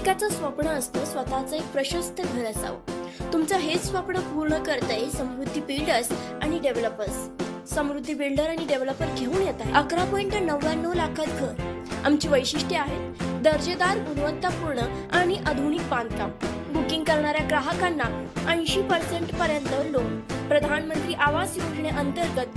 प्रत्येकाचं स्वप्न असतं स्वतःचं एक प्रशस्त घर असावं। तुमचं हेच स्वप्न पूर्ण करतंय समृद्धी बिल्डर्स आणि डेव्हलपर्स। समृद्धी बिल्डर आणि डेव्हलपर घेऊन येत आहे 11.99 लाखात घर। आमची वैशिष्ट्ये आहेत दर्जेदार, गुणवत्तापूर्ण आणि आधुनिक बांधकाम। बुकिंग करणाऱ्या ग्राहकांना 80% पर्यंत लोन। प्रधानमंत्री आवास योजनेअंतर्गत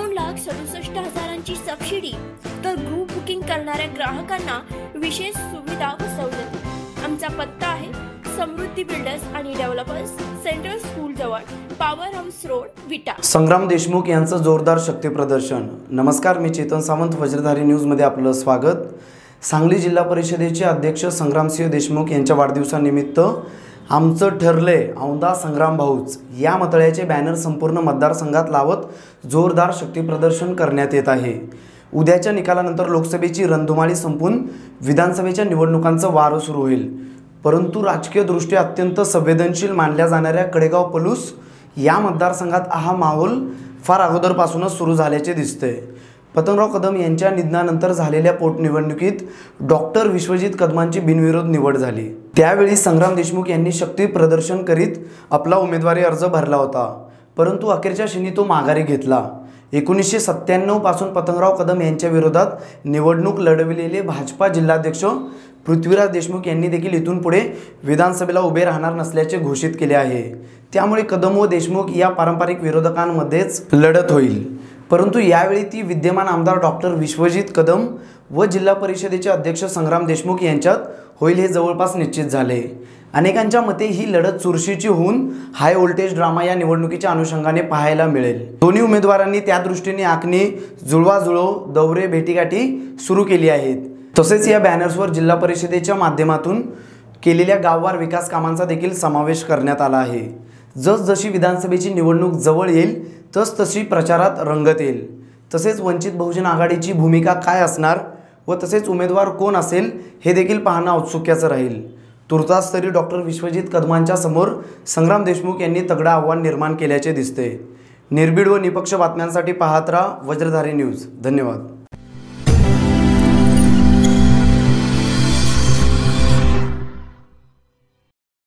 2,67,000ची सबसिडी, तर ग्रुप बुकिंग करणाऱ्या ग्राहकांना विशेष सुविधा व सवलती। आमचा पत्ता आहे समृद्धी बिल्डर्स आणि डेव्हलपर्स, सेंट्रल स्कूल जवळ, power house road, Vita. Sangram Deshmukh यांचं जोरदार शक्ती प्रदर्शन। नमस्कार, मी चेतन सावंत, वज्रधारी न्यूज मध्ये आपलं स्वागत। सांगली जिल्हा परिषदेचे अध्यक्ष संग्रामसिंह देशमुख यांच्या वाढदिवसानिमित्त आमचं ठरलंय औंधा संग्राम भाऊच या मतळ्याचे बॅनर संपूर्ण मतदारसंघात लावत जोरदार शक्ती प्रदर्शन करण्यात येत आहे। उद्याच्या निकालानंतर लोकसभेची रणधुमाळी संपून विधानसभेच्या निवडणुकांचं वारं सुरू होईल, परंतु राजकीय दृष्ट्या अत्यंत संवेदनशील मानल्या जाणाऱ्या कडेगाव पलूस या मतदारसंघात हा माहोल फार अगोदरपासूनच सुरू झाल्याचे दिसतंय। पतंगराव कदम यांच्या निधनानंतर झालेल्या पोटनिवडणुकीत डॉक्टर विश्वजित कदमांची बिनविरोध निवड झाली। त्यावेळी संग्राम देशमुख यांनी शक्ती प्रदर्शन करीत आपला उमेदवारी अर्ज भरला होता, परंतु अखेरच्या क्षणी तो माघारी घेतला। 1997 पासून पतंगराव कदम यांच्या विरोधात निवडणूक लढविलेले भाजपा जिल्हाध्यक्ष पृथ्वीराज देशमुख यांनी देखील इथून पुढे विधानसभेला उभे राहणार नसल्याचे घोषित केले आहे। त्यामुळे कदम व देशमुख या पारंपरिक विरोधकांमध्येच लढत होईल, परंतु यावेळी ती विद्यमान आमदार डॉक्टर विश्वजित कदम व जिल्हा परिषदेचे अध्यक्ष संग्राम देशमुख यांच्यात होईल हे जवळपास निश्चित झाले। अनेकांच्या मते ही लढत चुरशीची होऊन हाय व्होल्टेज ड्रामा या निवडणुकीच्या अनुषंगाने पाहायला मिळेल। दोन्ही उमेदवारांनी त्या दृष्टीने आखणी जुळवाजुळव दौरे भेटीगाठी सुरू केली आहेत। तसेच या बॅनर्सवर जिल्हा परिषदेच्या माध्यमातून केलेल्या गाववार विकास कामांचा देखील समावेश करण्यात आला आहे। जसजशी विधानसभेची निवडणूक जवळ येईल तसतशी प्रचारात रंगत येईल। तसेच वंचित बहुजन आघाडीची भूमिका काय असणार व तसेच उमेदवार कोण असेल हे देखील पाहणं औत्सुक्याचं राहील। तुर्तास तरी डॉक्टर विश्वजित कदमांच्या समोर संग्राम देशमुख यांनी तगडं आव्हान निर्माण केल्याचे दिसते। निर्भीड व निपक्ष बातम्यांसाठी पाहत राहा वज्रधारी न्यूज। धन्यवाद।